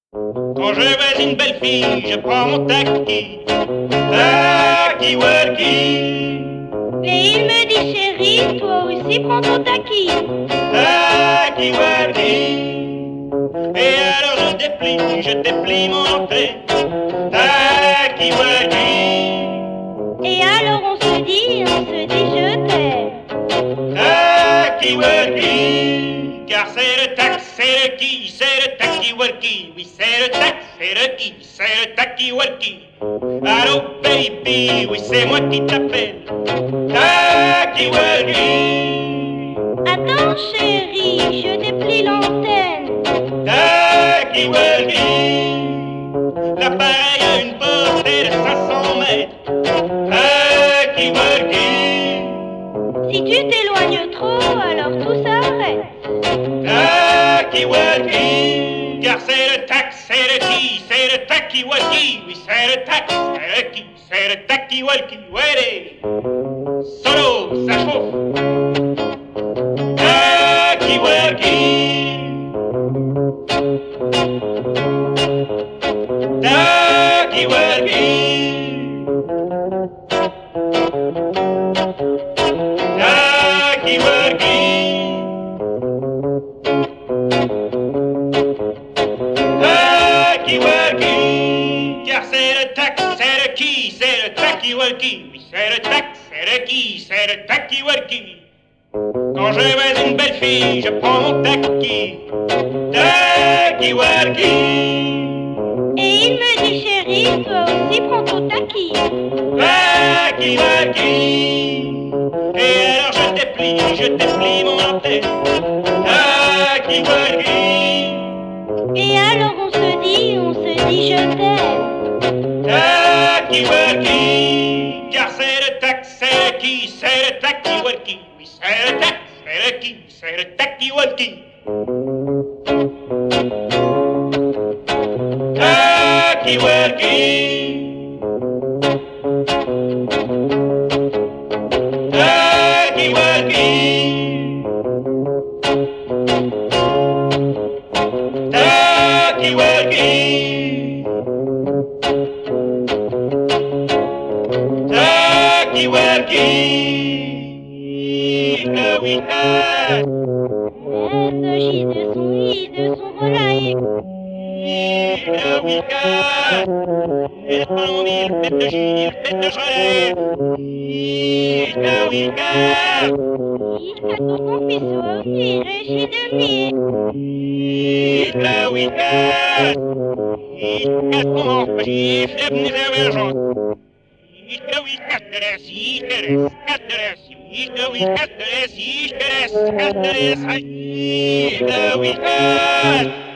Quand je veux une belle fille, je prends mon Taqui. Taqui, oualqui. Et il me dit chérie, toi aussi prends ton Taqui. Taqui, oualqui. Et alors je déplie mon entrée. Taqui, oualqui. Et alors on se dit je t'aime. Taqui, oualqui. Car c'est le tac, c'est le qui, c'est le Taqui, oualqui. Oui, c'est le tac, c'est le qui, c'est le Taqui, oualqui. Allô, baby, oui, c'est moi qui t'appelle. Taqui, oualqui. Attends chérie, je déplie l'antenne. Taqui, oualqui. L'appareil a une portée de 500 mètres. Taqui, oualqui. Si tu t'éloignes trop, alors tout s'arrête. Taqui, oualqui. Car c'est le tac, c'est le qui, c'est le Taqui, oualqui. Oui, c'est le tac, c'est le qui, c'est le Taqui, oualqui. Ouais, solo, ça chauffe. Taqui, oualqui. Taqui, oualqui. Taqui, oualqui. Taqui, oualqui. Car c'est le tac, c'est le qui, c'est le Taqui, oualqui. Oui, c'est le tac, c'est le qui, c'est le Taqui, oualqui. Quand je veux une belle fille, je prends mon Taqui. Taqui, oualqui. Et il me dit chérie, toi aussi prends ton Taqui. Taqui, oualqui. Et alors je déplie mon antenne. Taqui, oualqui. Et alors on se dit je t'aime. Taqui, oualqui. Car c'est le tac, c'est le qui, c'est le Taqui, oualqui. Oui, c'est le tac, c'est le qui, c'est le Taqui, oualqui. Taqui, oualqui. Taqui, oualqui. Taqui, oualqui. Taqui, oualqui. Le week-end. De son volaille. Le week-end. Et prends 1000 mètres de gire, mètres de chalet. Le week-end. Il a ton fils aussi, régi de mille. Le week-end. Il a ton fils, le week-end. Le week-end de la scie, le week-end de la scie, le week-end.